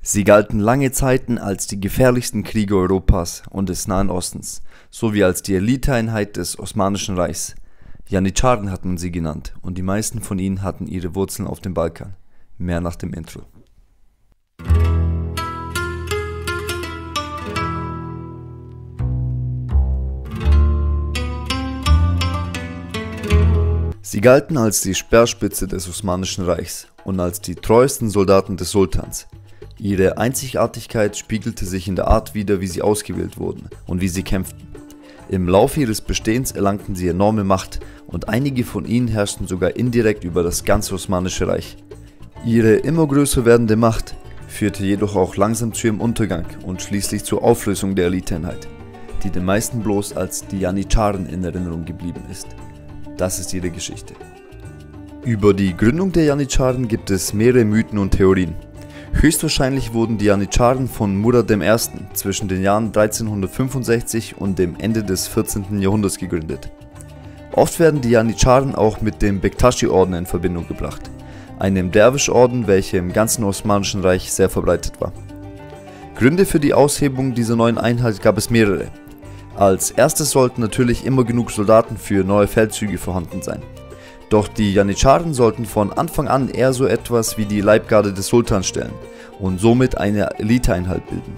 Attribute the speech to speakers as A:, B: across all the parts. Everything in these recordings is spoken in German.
A: Sie galten lange Zeiten als die gefährlichsten Kriege Europas und des Nahen Ostens, sowie als die Eliteeinheit des Osmanischen Reichs. Janitscharen hat man sie genannt, und die meisten von ihnen hatten ihre Wurzeln auf dem Balkan. Mehr nach dem Intro. Sie galten als die Speerspitze des Osmanischen Reichs und als die treuesten Soldaten des Sultans. Ihre Einzigartigkeit spiegelte sich in der Art wider, wie sie ausgewählt wurden und wie sie kämpften. Im Laufe ihres Bestehens erlangten sie enorme Macht und einige von ihnen herrschten sogar indirekt über das ganze Osmanische Reich. Ihre immer größer werdende Macht führte jedoch auch langsam zu ihrem Untergang und schließlich zur Auflösung der Eliteeinheit, die den meisten bloß als die Janitscharen in Erinnerung geblieben ist. Das ist ihre Geschichte. Über die Gründung der Janitscharen gibt es mehrere Mythen und Theorien. Höchstwahrscheinlich wurden die Janitscharen von Murad I. zwischen den Jahren 1365 und dem Ende des 14. Jahrhunderts gegründet. Oft werden die Janitscharen auch mit dem Bektashi-Orden in Verbindung gebracht, einem Derwisch-Orden, welcher im ganzen Osmanischen Reich sehr verbreitet war. Gründe für die Aushebung dieser neuen Einheit gab es mehrere. Als erstes sollten natürlich immer genug Soldaten für neue Feldzüge vorhanden sein. Doch die Janitscharen sollten von Anfang an eher so etwas wie die Leibgarde des Sultans stellen und somit eine Eliteeinheit bilden.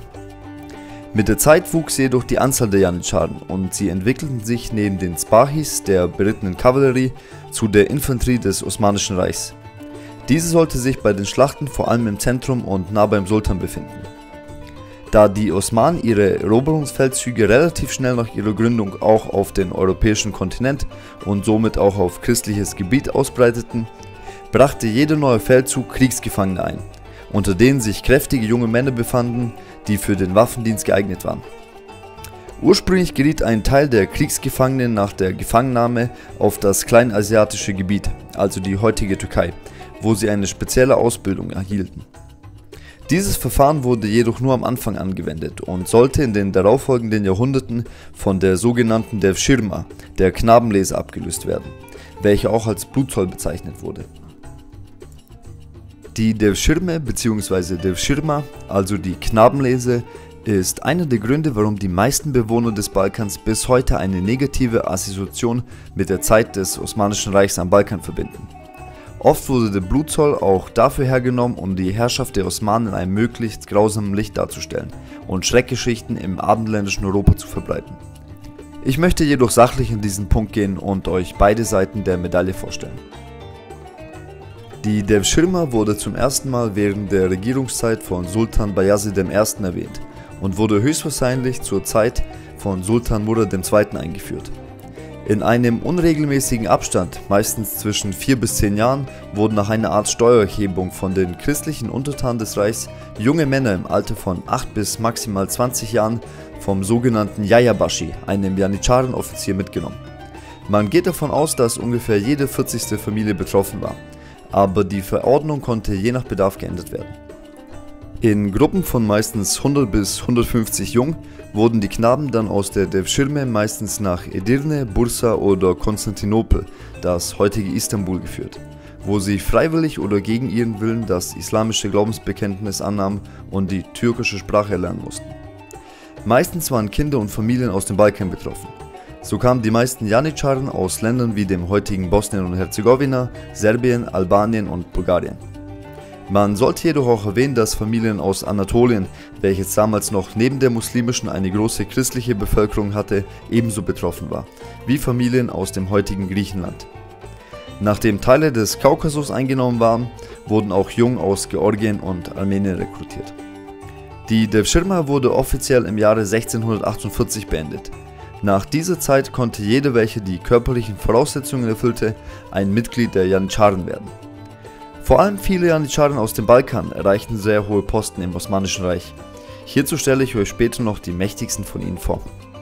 A: Mit der Zeit wuchs jedoch die Anzahl der Janitscharen und sie entwickelten sich neben den Spahis, der berittenen Kavallerie, zu der Infanterie des Osmanischen Reichs. Diese sollte sich bei den Schlachten vor allem im Zentrum und nah beim Sultan befinden. Da die Osmanen ihre Eroberungsfeldzüge relativ schnell nach ihrer Gründung auch auf den europäischen Kontinent und somit auch auf christliches Gebiet ausbreiteten, brachte jeder neue Feldzug Kriegsgefangene ein, unter denen sich kräftige junge Männer befanden, die für den Waffendienst geeignet waren. Ursprünglich geriet ein Teil der Kriegsgefangenen nach der Gefangennahme auf das kleinasiatische Gebiet, also die heutige Türkei, wo sie eine spezielle Ausbildung erhielten. Dieses Verfahren wurde jedoch nur am Anfang angewendet und sollte in den darauffolgenden Jahrhunderten von der sogenannten Devşirme, der Knabenlese, abgelöst werden, welche auch als Blutzoll bezeichnet wurde. Die Devşirme bzw. Devşirme, also die Knabenlese, ist einer der Gründe, warum die meisten Bewohner des Balkans bis heute eine negative Assoziation mit der Zeit des Osmanischen Reichs am Balkan verbinden. Oft wurde der Blutzoll auch dafür hergenommen, um die Herrschaft der Osmanen in einem möglichst grausamen Licht darzustellen und Schreckgeschichten im abendländischen Europa zu verbreiten. Ich möchte jedoch sachlich in diesen Punkt gehen und euch beide Seiten der Medaille vorstellen. Die Devşirme wurde zum ersten Mal während der Regierungszeit von Sultan Bayezid I. erwähnt und wurde höchstwahrscheinlich zur Zeit von Sultan Murad II. Eingeführt. In einem unregelmäßigen Abstand, meistens zwischen 4 bis 10 Jahren, wurden nach einer Art Steuererhebung von den christlichen Untertanen des Reichs junge Männer im Alter von 8 bis maximal 20 Jahren vom sogenannten Yayabashi, einem Janitscharen-Offizier, mitgenommen. Man geht davon aus, dass ungefähr jede 40. Familie betroffen war, aber die Verordnung konnte je nach Bedarf geändert werden. In Gruppen von meistens 100 bis 150 Jungen wurden die Knaben dann aus der Devşirme meistens nach Edirne, Bursa oder Konstantinopel, das heutige Istanbul, geführt, wo sie freiwillig oder gegen ihren Willen das islamische Glaubensbekenntnis annahmen und die türkische Sprache lernen mussten. Meistens waren Kinder und Familien aus dem Balkan betroffen. So kamen die meisten Janitscharen aus Ländern wie dem heutigen Bosnien und Herzegowina, Serbien, Albanien und Bulgarien. Man sollte jedoch auch erwähnen, dass Familien aus Anatolien, welches damals noch neben der muslimischen eine große christliche Bevölkerung hatte, ebenso betroffen war, wie Familien aus dem heutigen Griechenland. Nachdem Teile des Kaukasus eingenommen waren, wurden auch Jungen aus Georgien und Armenien rekrutiert. Die Devşirme wurde offiziell im Jahre 1648 beendet. Nach dieser Zeit konnte jeder, welcher die körperlichen Voraussetzungen erfüllte, ein Mitglied der Janitscharen werden. Vor allem viele Janitscharen aus dem Balkan erreichten sehr hohe Posten im Osmanischen Reich. Hierzu stelle ich euch später noch die mächtigsten von ihnen vor.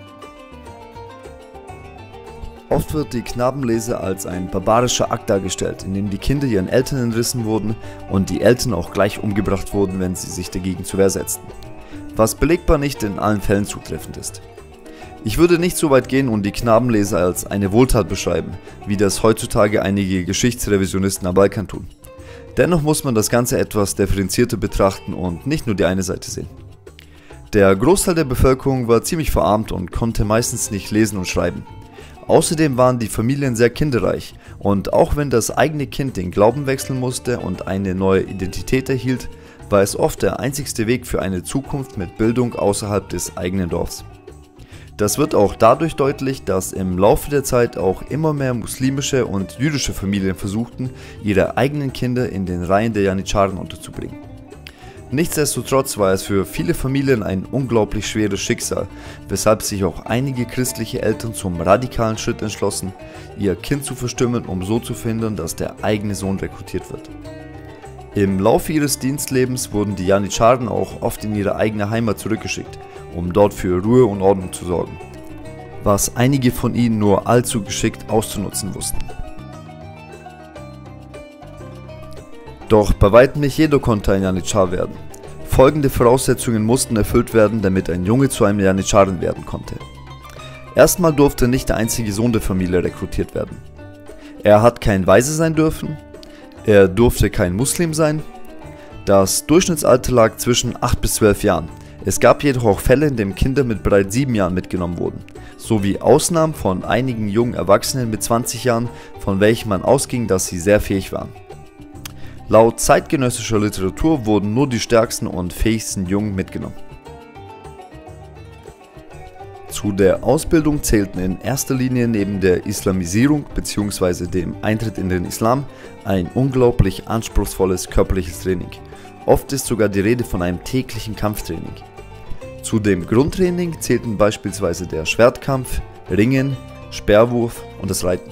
A: Oft wird die Knabenlese als ein barbarischer Akt dargestellt, in dem die Kinder ihren Eltern entrissen wurden und die Eltern auch gleich umgebracht wurden, wenn sie sich dagegen zur Wehr setzten, was belegbar nicht in allen Fällen zutreffend ist. Ich würde nicht so weit gehen und die Knabenlese als eine Wohltat beschreiben, wie das heutzutage einige Geschichtsrevisionisten am Balkan tun. Dennoch muss man das Ganze etwas differenzierter betrachten und nicht nur die eine Seite sehen. Der Großteil der Bevölkerung war ziemlich verarmt und konnte meistens nicht lesen und schreiben. Außerdem waren die Familien sehr kinderreich und auch wenn das eigene Kind den Glauben wechseln musste und eine neue Identität erhielt, war es oft der einzigste Weg für eine Zukunft mit Bildung außerhalb des eigenen Dorfs. Das wird auch dadurch deutlich, dass im Laufe der Zeit auch immer mehr muslimische und jüdische Familien versuchten, ihre eigenen Kinder in den Reihen der Janitscharen unterzubringen. Nichtsdestotrotz war es für viele Familien ein unglaublich schweres Schicksal, weshalb sich auch einige christliche Eltern zum radikalen Schritt entschlossen, ihr Kind zu verstümmeln, um so zu verhindern, dass der eigene Sohn rekrutiert wird. Im Laufe ihres Dienstlebens wurden die Janitscharen auch oft in ihre eigene Heimat zurückgeschickt, um dort für Ruhe und Ordnung zu sorgen, was einige von ihnen nur allzu geschickt auszunutzen wussten. Doch bei weitem nicht jeder konnte ein Janitschar werden. Folgende Voraussetzungen mussten erfüllt werden, damit ein Junge zu einem Janitscharen werden konnte. Erstmal durfte nicht der einzige Sohn der Familie rekrutiert werden. Er hat kein Waise sein dürfen, er durfte kein Muslim sein. Das Durchschnittsalter lag zwischen 8 bis 12 Jahren. Es gab jedoch auch Fälle, in denen Kinder mit bereits 7 Jahren mitgenommen wurden, sowie Ausnahmen von einigen jungen Erwachsenen mit 20 Jahren, von welchen man ausging, dass sie sehr fähig waren. Laut zeitgenössischer Literatur wurden nur die stärksten und fähigsten Jungen mitgenommen. Zu der Ausbildung zählten in erster Linie neben der Islamisierung bzw. dem Eintritt in den Islam ein unglaublich anspruchsvolles körperliches Training. Oft ist sogar die Rede von einem täglichen Kampftraining. Zu dem Grundtraining zählten beispielsweise der Schwertkampf, Ringen, Speerwurf und das Reiten.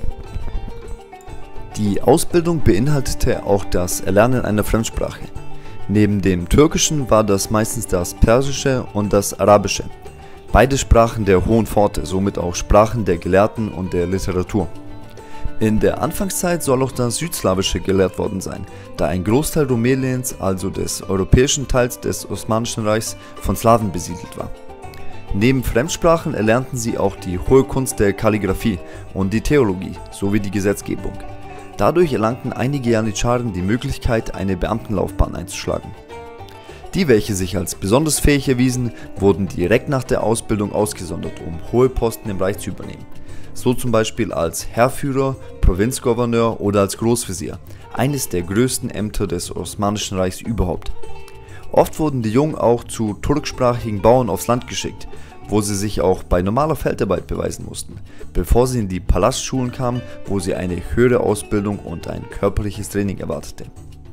A: Die Ausbildung beinhaltete auch das Erlernen einer Fremdsprache. Neben dem Türkischen war das meistens das Persische und das Arabische. Beide Sprachen der Hohen Pforte, somit auch Sprachen der Gelehrten und der Literatur. In der Anfangszeit soll auch das Südslawische gelehrt worden sein, da ein Großteil Rumäniens, also des europäischen Teils des Osmanischen Reichs, von Slawen besiedelt war. Neben Fremdsprachen erlernten sie auch die hohe Kunst der Kalligraphie und die Theologie sowie die Gesetzgebung. Dadurch erlangten einige Janitscharen die Möglichkeit, eine Beamtenlaufbahn einzuschlagen. Die, welche sich als besonders fähig erwiesen, wurden direkt nach der Ausbildung ausgesondert, um hohe Posten im Reich zu übernehmen. So zum Beispiel als Heerführer, Provinzgouverneur oder als Großvezier, eines der größten Ämter des Osmanischen Reichs überhaupt. Oft wurden die Jungen auch zu turksprachigen Bauern aufs Land geschickt, wo sie sich auch bei normaler Feldarbeit beweisen mussten, bevor sie in die Palastschulen kamen, wo sie eine höhere Ausbildung und ein körperliches Training erwartete.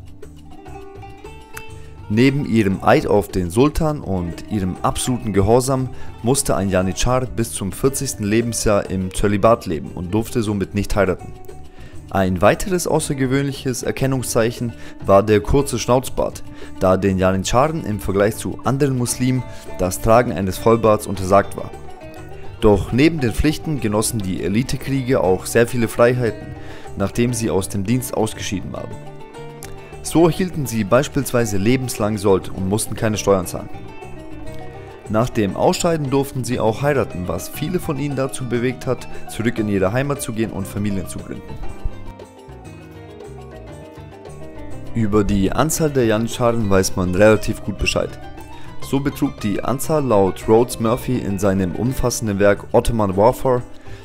A: Neben ihrem Eid auf den Sultan und ihrem absoluten Gehorsam musste ein Janitschar bis zum 40. Lebensjahr im Zölibat leben und durfte somit nicht heiraten. Ein weiteres außergewöhnliches Erkennungszeichen war der kurze Schnauzbart, da den Janitscharen im Vergleich zu anderen Muslimen das Tragen eines Vollbarts untersagt war. Doch neben den Pflichten genossen die Elitekrieger auch sehr viele Freiheiten, nachdem sie aus dem Dienst ausgeschieden waren. So erhielten sie beispielsweise lebenslang Sold und mussten keine Steuern zahlen. Nach dem Ausscheiden durften sie auch heiraten, was viele von ihnen dazu bewegt hat, zurück in ihre Heimat zu gehen und Familien zu gründen. Über die Anzahl der Janitscharen weiß man relativ gut Bescheid. So betrug die Anzahl laut Rhodes Murphy in seinem umfassenden Werk Ottoman Warfare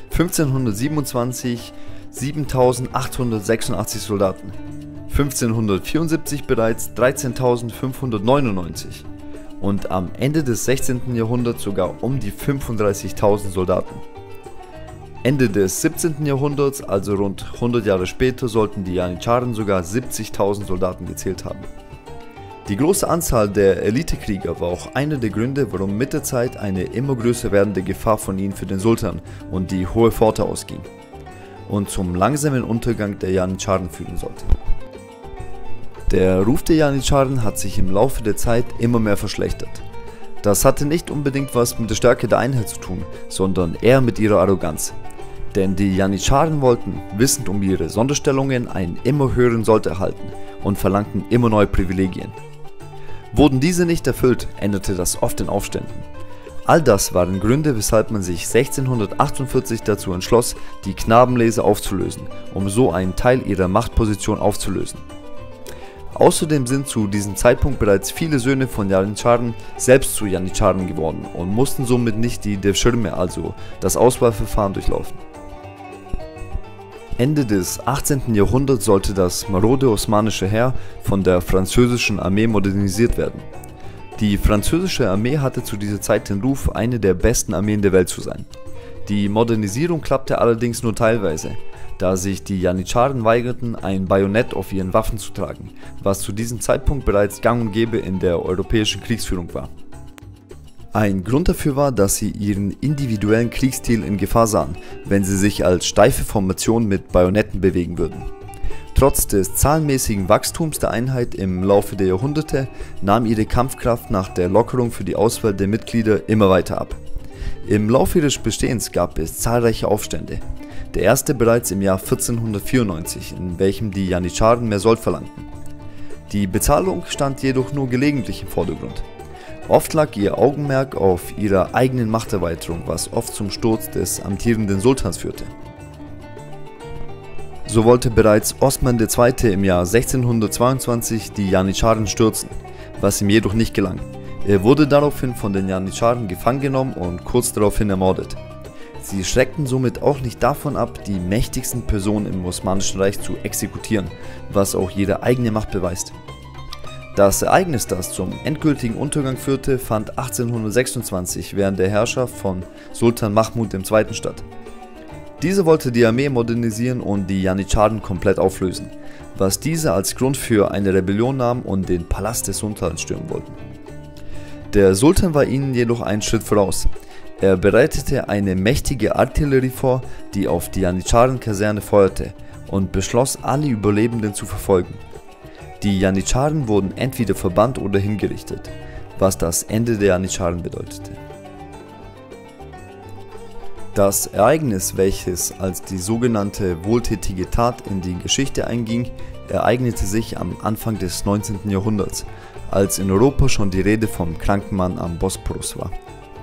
A: 1527 7.886 Soldaten, 1574 bereits 13.599 und am Ende des 16. Jahrhunderts sogar um die 35.000 Soldaten. Ende des 17. Jahrhunderts, also rund 100 Jahre später, sollten die Janitscharen sogar 70.000 Soldaten gezählt haben. Die große Anzahl der Elitekrieger war auch einer der Gründe, warum mit der Zeit eine immer größer werdende Gefahr von ihnen für den Sultan und die Hohe Pforte ausging und zum langsamen Untergang der Janitscharen führen sollte. Der Ruf der Janitscharen hat sich im Laufe der Zeit immer mehr verschlechtert. Das hatte nicht unbedingt was mit der Stärke der Einheit zu tun, sondern eher mit ihrer Arroganz. Denn die Janitscharen wollten, wissend um ihre Sonderstellungen, einen immer höheren Sold erhalten und verlangten immer neue Privilegien. Wurden diese nicht erfüllt, endete das oft in Aufständen. All das waren Gründe, weshalb man sich 1648 dazu entschloss, die Knabenlese aufzulösen, um so einen Teil ihrer Machtposition aufzulösen. Außerdem sind zu diesem Zeitpunkt bereits viele Söhne von Janitscharen selbst zu Janitscharen geworden und mussten somit nicht die Devşirme, also das Auswahlverfahren, durchlaufen. Ende des 18. Jahrhunderts sollte das marode osmanische Heer von der französischen Armee modernisiert werden. Die französische Armee hatte zu dieser Zeit den Ruf, eine der besten Armeen der Welt zu sein. Die Modernisierung klappte allerdings nur teilweise, da sich die Janitscharen weigerten, ein Bajonett auf ihren Waffen zu tragen, was zu diesem Zeitpunkt bereits gang und gäbe in der europäischen Kriegsführung war. Ein Grund dafür war, dass sie ihren individuellen Kriegsstil in Gefahr sahen, wenn sie sich als steife Formation mit Bajonetten bewegen würden. Trotz des zahlenmäßigen Wachstums der Einheit im Laufe der Jahrhunderte nahm ihre Kampfkraft nach der Lockerung für die Auswahl der Mitglieder immer weiter ab. Im Laufe ihres Bestehens gab es zahlreiche Aufstände. Der erste bereits im Jahr 1494, in welchem die Janitscharen mehr Sold verlangten. Die Bezahlung stand jedoch nur gelegentlich im Vordergrund. Oft lag ihr Augenmerk auf ihrer eigenen Machterweiterung, was oft zum Sturz des amtierenden Sultans führte. So wollte bereits Osman II. Im Jahr 1622 die Janitscharen stürzen, was ihm jedoch nicht gelang. Er wurde daraufhin von den Janitscharen gefangen genommen und kurz daraufhin ermordet. Sie schreckten somit auch nicht davon ab, die mächtigsten Personen im Osmanischen Reich zu exekutieren, was auch ihre eigene Macht beweist. Das Ereignis, das zum endgültigen Untergang führte, fand 1826 während der Herrschaft von Sultan Mahmud II. Statt. Dieser wollte die Armee modernisieren und die Janitscharen komplett auflösen, was diese als Grund für eine Rebellion nahm und den Palast des Sultans stürmen wollten. Der Sultan war ihnen jedoch einen Schritt voraus. Er bereitete eine mächtige Artillerie vor, die auf die Janitscharen-Kaserne feuerte, und beschloss, alle Überlebenden zu verfolgen. Die Janitscharen wurden entweder verbannt oder hingerichtet, was das Ende der Janitscharen bedeutete. Das Ereignis, welches als die sogenannte wohltätige Tat in die Geschichte einging, ereignete sich am Anfang des 19. Jahrhunderts, als in Europa schon die Rede vom kranken Mann am Bosporus war.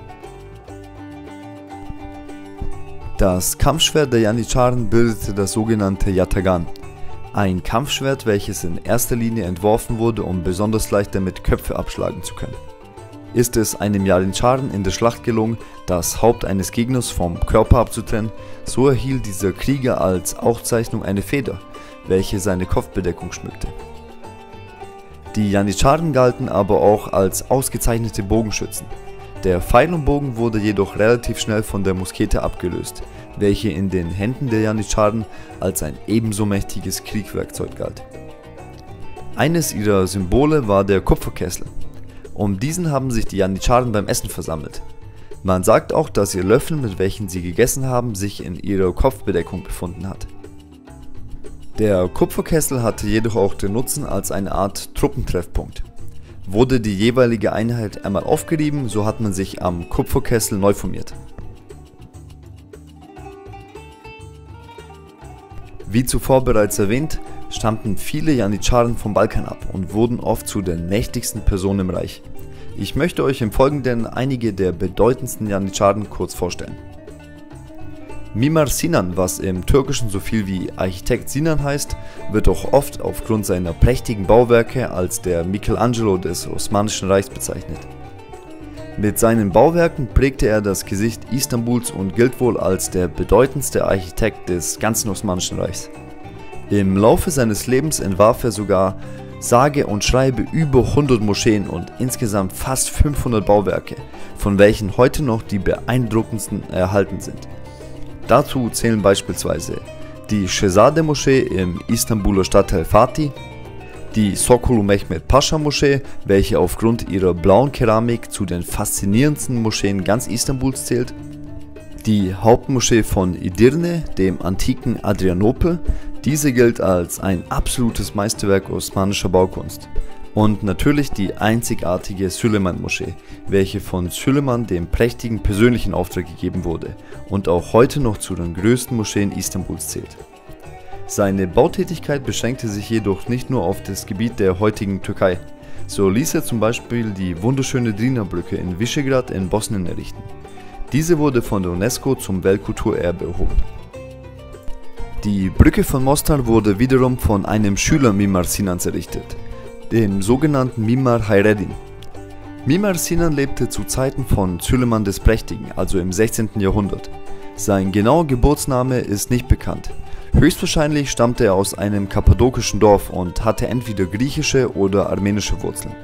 A: Das Kampfschwert der Janitscharen bildete das sogenannte Yatagan, ein Kampfschwert, welches in erster Linie entworfen wurde, um besonders leicht damit Köpfe abschlagen zu können. Ist es einem Janitscharen in der Schlacht gelungen, das Haupt eines Gegners vom Körper abzutrennen, so erhielt dieser Krieger als Auszeichnung eine Feder, welche seine Kopfbedeckung schmückte. Die Janitscharen galten aber auch als ausgezeichnete Bogenschützen. Der Pfeil und Bogen wurde jedoch relativ schnell von der Muskete abgelöst, welche in den Händen der Janitscharen als ein ebenso mächtiges Kriegswerkzeug galt. Eines ihrer Symbole war der Kupferkessel. Um diesen haben sich die Janitscharen beim Essen versammelt. Man sagt auch, dass ihr Löffel, mit welchen sie gegessen haben, sich in ihrer Kopfbedeckung befunden hat. Der Kupferkessel hatte jedoch auch den Nutzen als eine Art Truppentreffpunkt. Wurde die jeweilige Einheit einmal aufgerieben, so hat man sich am Kupferkessel neu formiert. Wie zuvor bereits erwähnt, stammten viele Janitscharen vom Balkan ab und wurden oft zu den mächtigsten Personen im Reich. Ich möchte euch im Folgenden einige der bedeutendsten Janitscharen kurz vorstellen. Mimar Sinan, was im Türkischen so viel wie Architekt Sinan heißt, wird auch oft aufgrund seiner prächtigen Bauwerke als der Michelangelo des Osmanischen Reichs bezeichnet. Mit seinen Bauwerken prägte er das Gesicht Istanbuls und gilt wohl als der bedeutendste Architekt des ganzen Osmanischen Reichs. Im Laufe seines Lebens entwarf er sogar sage und schreibe über 100 Moscheen und insgesamt fast 500 Bauwerke, von welchen heute noch die beeindruckendsten erhalten sind. Dazu zählen beispielsweise die Şehzade-Moschee im Istanbuler Stadtteil Fatih, die Sokolu Mehmet Pascha Moschee, welche aufgrund ihrer blauen Keramik zu den faszinierendsten Moscheen ganz Istanbuls zählt, die Hauptmoschee von Edirne, dem antiken Adrianopel, diese gilt als ein absolutes Meisterwerk osmanischer Baukunst. Und natürlich die einzigartige Süleyman-Moschee, welche von Süleyman dem prächtigen persönlichen Auftrag gegeben wurde und auch heute noch zu den größten Moscheen Istanbuls zählt. Seine Bautätigkeit beschränkte sich jedoch nicht nur auf das Gebiet der heutigen Türkei. So ließ er zum Beispiel die wunderschöne Drina-Brücke in Visegrad in Bosnien errichten. Diese wurde von der UNESCO zum Weltkulturerbe erhoben. Die Brücke von Mostar wurde wiederum von einem Schüler Mimar Sinans errichtet. dem sogenannten Mimar Hayreddin. Mimar Sinan lebte zu Zeiten von Süleyman des Prächtigen, also im 16. Jahrhundert. Sein genauer Geburtsname ist nicht bekannt. Höchstwahrscheinlich stammte er aus einem kappadokischen Dorf und hatte entweder griechische oder armenische Wurzeln.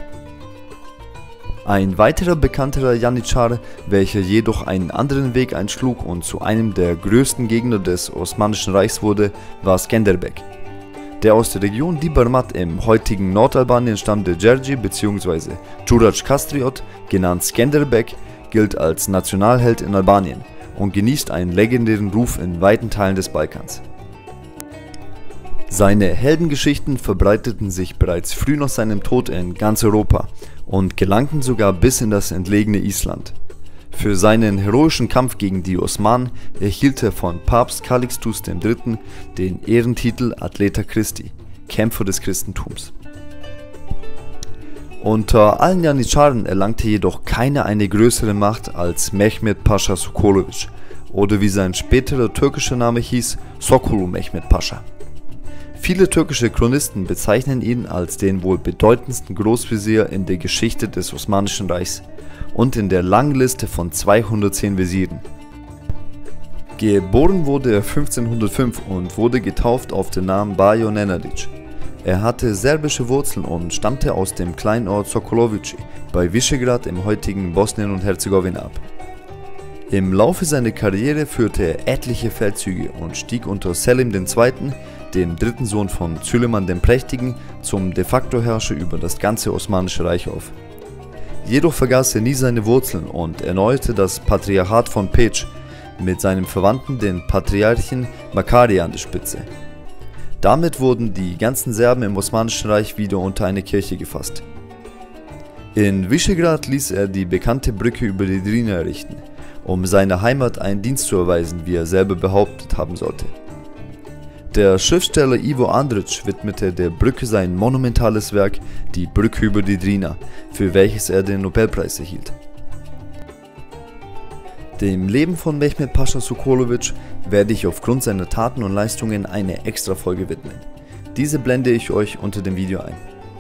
A: Ein weiterer bekannterer Janitschar, welcher jedoch einen anderen Weg einschlug und zu einem der größten Gegner des Osmanischen Reichs wurde, war Skenderbeg. Der aus der Region Diyarbakır im heutigen Nordalbanien stammende Djergi bzw. Đurađ Kastriot, genannt Skenderbeg, gilt als Nationalheld in Albanien und genießt einen legendären Ruf in weiten Teilen des Balkans. Seine Heldengeschichten verbreiteten sich bereits früh nach seinem Tod in ganz Europa und gelangten sogar bis in das entlegene Island. Für seinen heroischen Kampf gegen die Osmanen erhielt er von Papst Calixtus III. Den Ehrentitel Athleta Christi, Kämpfer des Christentums. Unter allen Janitscharen erlangte jedoch keiner eine größere Macht als Mehmed Pascha Sokolovic oder wie sein späterer türkischer Name hieß, Sokolu Mehmed Pascha. Viele türkische Chronisten bezeichnen ihn als den wohl bedeutendsten Großvezier in der Geschichte des Osmanischen Reichs und in der langen Liste von 210 Vezieren. Geboren wurde er 1505 und wurde getauft auf den Namen Bajo Nenadić. Er hatte serbische Wurzeln und stammte aus dem kleinen Ort Sokolovici bei Visegrad im heutigen Bosnien und Herzegowina ab. Im Laufe seiner Karriere führte er etliche Feldzüge und stieg unter Selim II., dem dritten Sohn von Süleyman dem Prächtigen, zum de facto Herrscher über das ganze Osmanische Reich auf. Jedoch vergaß er nie seine Wurzeln und erneuerte das Patriarchat von Pécs mit seinem Verwandten, den Patriarchen Makaria, an der Spitze. Damit wurden die ganzen Serben im Osmanischen Reich wieder unter eine Kirche gefasst. In Visegrad ließ er die bekannte Brücke über die Drina errichten, um seiner Heimat einen Dienst zu erweisen, wie er selber behauptet haben sollte. Der Schriftsteller Ivo Andrić widmete der Brücke sein monumentales Werk, die Brücke über die Drina, für welches er den Nobelpreis erhielt. Dem Leben von Mehmed Pascha Sokolovic werde ich aufgrund seiner Taten und Leistungen eine extra Folge widmen. Diese blende ich euch unter dem Video ein.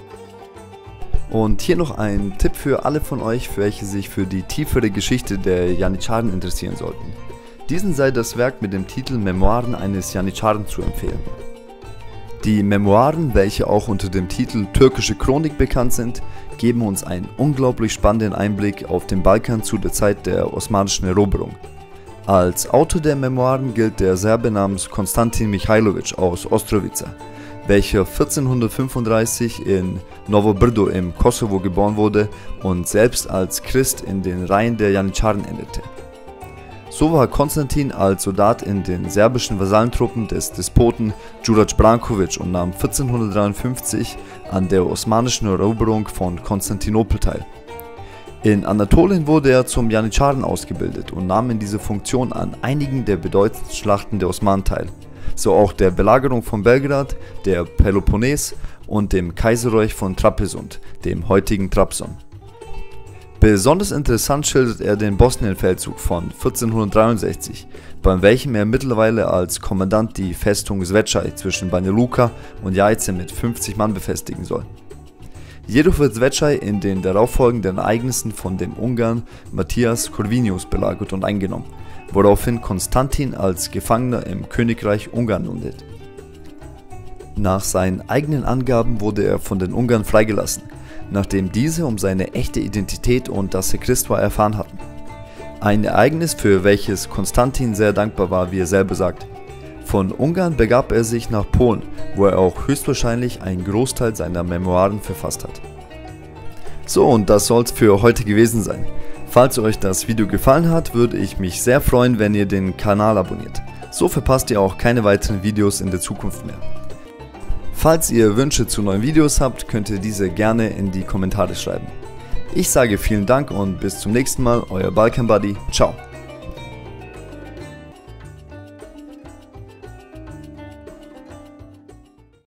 A: Und hier noch ein Tipp für alle von euch, welche sich für die tiefere Geschichte der Janitscharen interessieren sollten. Diesen sei das Werk mit dem Titel Memoiren eines Janitscharen zu empfehlen. Die Memoiren, welche auch unter dem Titel Türkische Chronik bekannt sind, geben uns einen unglaublich spannenden Einblick auf den Balkan zu der Zeit der osmanischen Eroberung. Als Autor der Memoiren gilt der Serbe namens Konstantin Mihajlović aus Ostrovica, welcher 1435 in Novo Brdo im Kosovo geboren wurde und selbst als Christ in den Reihen der Janitscharen endete. So war Konstantin als Soldat in den serbischen Vasallentruppen des Despoten Đurađ Branković und nahm 1453 an der osmanischen Eroberung von Konstantinopel teil. In Anatolien wurde er zum Janitscharen ausgebildet und nahm in dieser Funktion an einigen der bedeutendsten Schlachten der Osmanen teil, so auch der Belagerung von Belgrad, der Peloponnes und dem Kaiserreich von Trapezunt, dem heutigen Trabzon. Besonders interessant schildert er den Bosnienfeldzug von 1463, bei welchem er mittlerweile als Kommandant die Festung Zvečaj zwischen Banja Luka und Jajce mit 50 Mann befestigen soll. Jedoch wird Zvečaj in den darauffolgenden Ereignissen von dem Ungarn Matthias Corvinus belagert und eingenommen, woraufhin Konstantin als Gefangener im Königreich Ungarn landet. Nach seinen eigenen Angaben wurde er von den Ungarn freigelassen, nachdem diese um seine echte Identität und dass er Christ war erfahren hatten. Ein Ereignis, für welches Konstantin sehr dankbar war, wie er selber sagt. Von Ungarn begab er sich nach Polen, wo er auch höchstwahrscheinlich einen Großteil seiner Memoiren verfasst hat. So, und das soll es für heute gewesen sein. Falls euch das Video gefallen hat, würde ich mich sehr freuen, wenn ihr den Kanal abonniert. So verpasst ihr auch keine weiteren Videos in der Zukunft mehr. Falls ihr Wünsche zu neuen Videos habt, könnt ihr diese gerne in die Kommentare schreiben. Ich sage vielen Dank und bis zum nächsten Mal, euer Balkan Buddy, ciao.